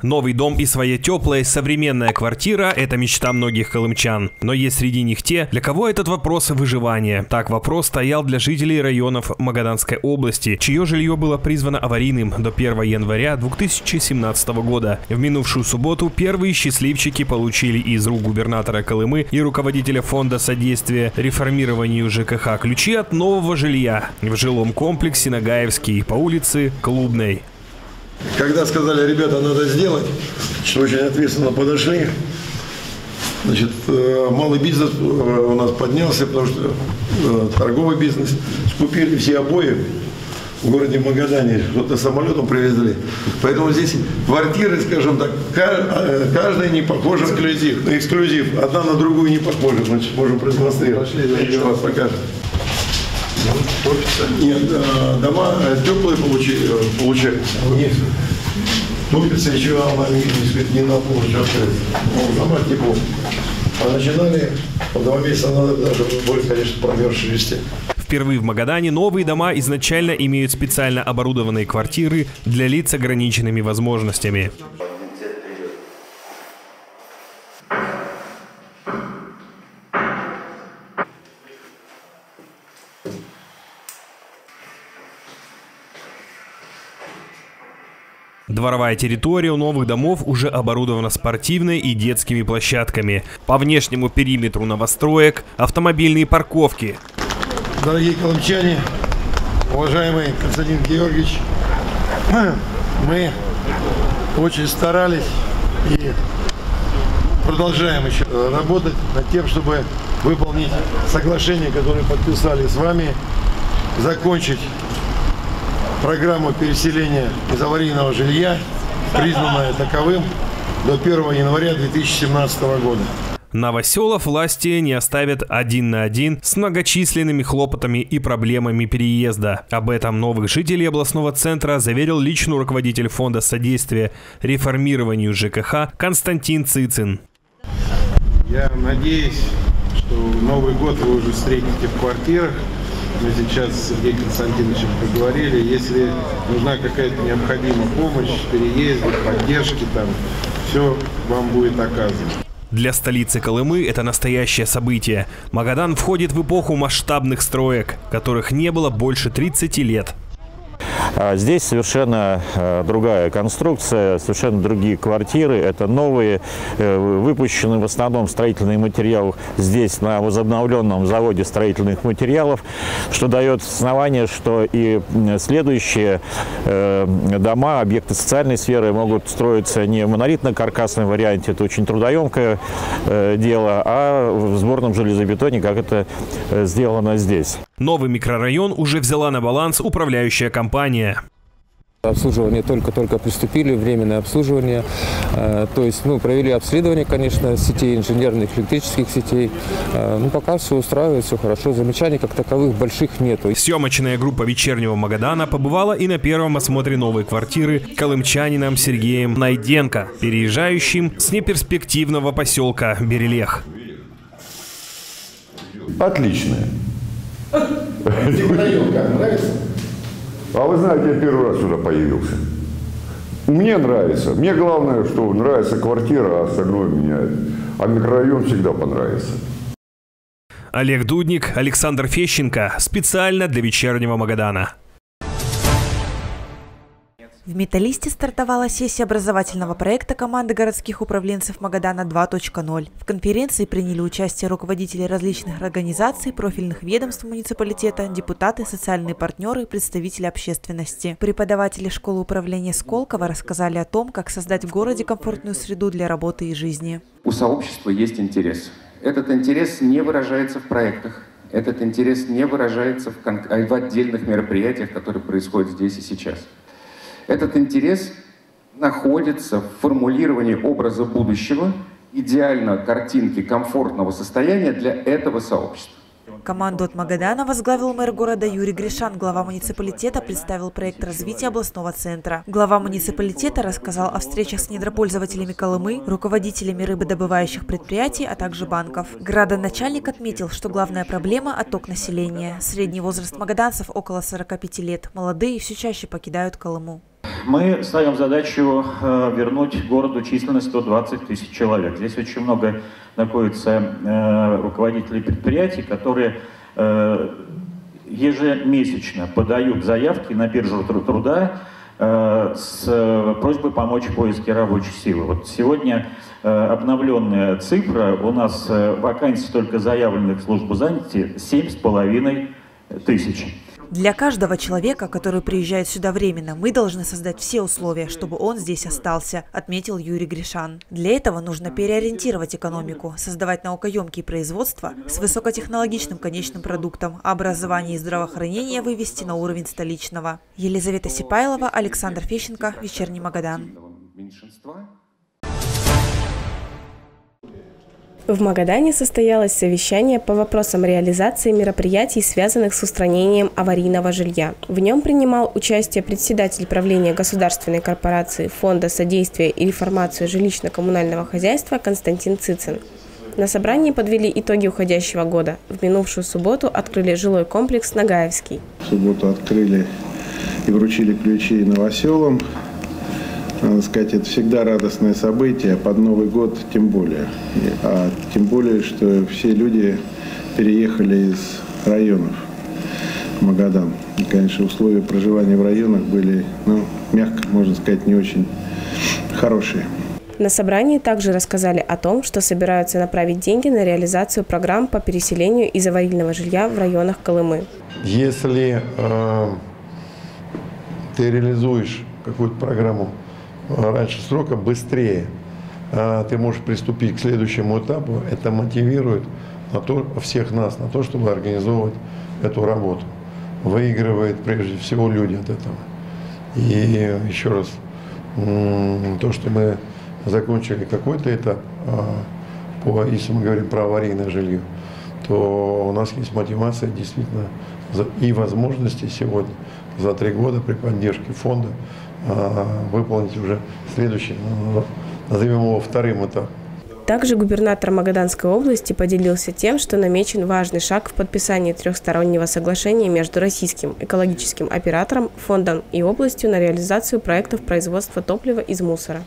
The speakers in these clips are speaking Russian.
Новый дом и своя теплая современная квартира – это мечта многих колымчан. Но есть среди них те, для кого этот вопрос выживания. Так вопрос стоял для жителей районов Магаданской области, чье жилье было призвано аварийным до 1 января 2017 года. В минувшую субботу первые счастливчики получили из рук губернатора Колымы и руководителя фонда содействия реформированию ЖКХ ключи от нового жилья в жилом комплексе Нагаевский по улице Клубной. Когда сказали, ребята, надо сделать, очень ответственно подошли. Значит, малый бизнес у нас поднялся, потому что торговый бизнес. Скупили все обои в городе Магадане, что-то самолетом привезли. Поэтому здесь квартиры, скажем так, каждая не похожа. Эксклюзив. Одна на другую не похожа. Значит, можем продемонстрировать. Еще раз покажем. Нет, дома теплые получаются. Нет. Топится еще она не на полностью открыта. Дома тепло. А начинали по 2 месяца надо даже больше, конечно, промерзшие вести. Впервые в Магадане новые дома изначально имеют специально оборудованные квартиры для лиц с ограниченными возможностями. Дворовая территория у новых домов уже оборудована спортивной и детскими площадками. По внешнему периметру новостроек автомобильные парковки. Дорогие колымчане, уважаемый Константин Георгиевич, мы очень старались и продолжаем еще работать над тем, чтобы выполнить соглашение, которое подписали с вами, закончить программу переселения из аварийного жилья, признанная таковым, до 1 января 2017 года. Новоселов власти не оставят один на один с многочисленными хлопотами и проблемами переезда. Об этом новых жителей областного центра заверил личный руководитель фонда содействия реформированию ЖКХ Константин Цицин. Я надеюсь, что Новый год вы уже встретите в квартирах. Мы сейчас с Сергеем Константиновичем поговорили. Если нужна какая-то необходимая помощь, переезды, поддержки, там, все вам будет оказано. Для столицы Колымы это настоящее событие. Магадан входит в эпоху масштабных строек, которых не было больше 30 лет. Здесь совершенно другая конструкция, совершенно другие квартиры. Это новые, выпущенные в основном строительные материалы здесь на возобновленном заводе строительных материалов, что дает основание, что и следующие дома, объекты социальной сферы могут строиться не в монолитно-каркасном варианте, это очень трудоемкое дело, а в сборном железобетоне, как это сделано здесь. Новый микрорайон уже взяла на баланс управляющая компания. Обслуживание только приступили, временное обслуживание. То есть, провели обследование, конечно, сетей инженерных, электрических сетей. Пока все устраивает, все хорошо. Замечаний как таковых больших нету. Съемочная группа «Вечернего Магадана» побывала и на первом осмотре новой квартиры колымчанином Сергеем Найденко, переезжающим с неперспективного поселка Берелех. Отличная. Нравится? А вы знаете, я первый раз сюда появился. Мне нравится. Мне главное, что нравится квартира, а остальное меняет. А микрорайон всегда понравится. Олег Дудник, Александр Фещенко. Специально для «Вечернего Магадана». В Металлисте стартовала сессия образовательного проекта команды городских управленцев Магадана 2.0. В конференции приняли участие руководители различных организаций, профильных ведомств муниципалитета, депутаты, социальные партнеры, представители общественности. Преподаватели школы управления Сколково рассказали о том, как создать в городе комфортную среду для работы и жизни. У сообщества есть интерес. Этот интерес не выражается в проектах. Этот интерес не выражается в отдельных мероприятиях, которые происходят здесь и сейчас. Этот интерес находится в формулировании образа будущего, идеально картинки комфортного состояния для этого сообщества. Команду от Магадана возглавил мэр города Юрий Гришан. Глава муниципалитета представил проект развития областного центра. Глава муниципалитета рассказал о встречах с недропользователями Колымы, руководителями рыбодобывающих предприятий, а также банков. Градоначальник отметил, что главная проблема – отток населения. Средний возраст магаданцев около 45 лет. Молодые все чаще покидают Колыму. мы ставим задачу вернуть городу численность 120 тысяч человек. Здесь очень много находится руководителей предприятий, которые ежемесячно подают заявки на биржу труда с просьбой помочь в поиске рабочей силы. Вот сегодня обновленная цифра, у нас вакансий только заявленных в службу занятости 7,5 тысяч. Для каждого человека, который приезжает сюда временно, мы должны создать все условия, чтобы он здесь остался, отметил Юрий Гришан. Для этого нужно переориентировать экономику, создавать наукоемкие производства с высокотехнологичным конечным продуктом, а образование и здравоохранение вывести на уровень столичного. Елизавета Сипайлова, Александр Фещенко, Вечерний Магадан. В Магадане состоялось совещание по вопросам реализации мероприятий, связанных с устранением аварийного жилья. В нем принимал участие председатель правления государственной корпорации Фонда содействия и реформации жилищно-коммунального хозяйства Константин Цицин. На собрании подвели итоги уходящего года. В минувшую субботу открыли жилой комплекс «Нагаевский». В субботу открыли и вручили ключи новоселам. Надо сказать, это всегда радостное событие, а под Новый год тем более. А тем более, что все люди переехали из районов в Магадан. И, конечно, условия проживания в районах были, мягко можно сказать, не очень хорошие. На собрании также рассказали о том, что собираются направить деньги на реализацию программ по переселению из аварийного жилья в районах Колымы. Если ты реализуешь какую-то программу раньше срока, быстрее ты можешь приступить к следующему этапу, это мотивирует всех нас на то, чтобы организовывать эту работу. Выигрывает прежде всего люди от этого. И еще раз, то, что мы закончили какой-то этап, если мы говорим про аварийное жилье, то у нас есть мотивация действительно и возможности сегодня за 3 года при поддержке фонда выполнить уже следующий, назовем его вторым этапом. Также губернатор Магаданской области поделился тем, что намечен важный шаг в подписании трехстороннего соглашения между российским экологическим оператором, фондом и областью на реализацию проектов производства топлива из мусора.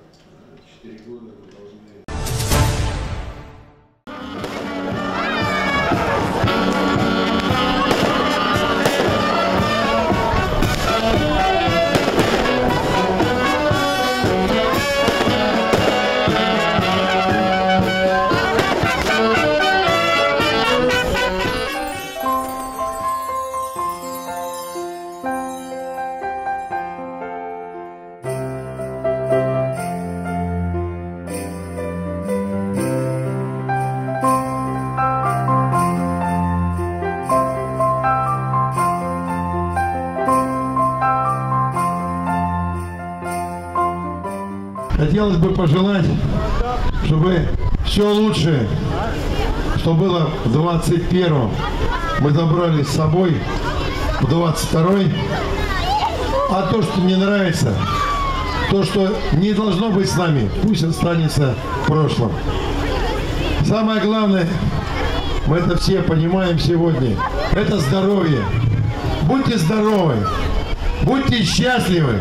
Хотелось бы пожелать, чтобы все лучшее, что было в 21-м, мы забрали с собой в 22-й. А то, что не нравится, то, что не должно быть с нами, пусть останется в прошлом. Самое главное, мы это все понимаем сегодня, это здоровье. Будьте здоровы, будьте счастливы.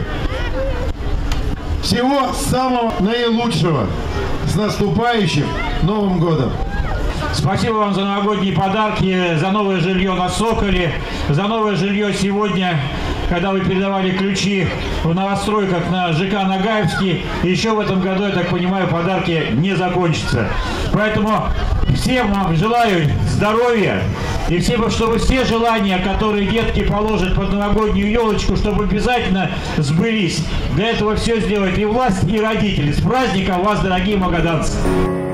Всего самого наилучшего. С наступающим Новым годом! Спасибо вам за новогодние подарки, за новое жилье на Соколе, за новое жилье сегодня, когда вы передавали ключи в новостройках на ЖК Нагаевский. И еще в этом году, я так понимаю, подарки не закончатся. Поэтому всем вам желаю здоровья. И чтобы все желания, которые детки положат под новогоднюю елочку, чтобы обязательно сбылись. Для этого все сделает и власть, и родители. С праздником вас, дорогие магаданцы!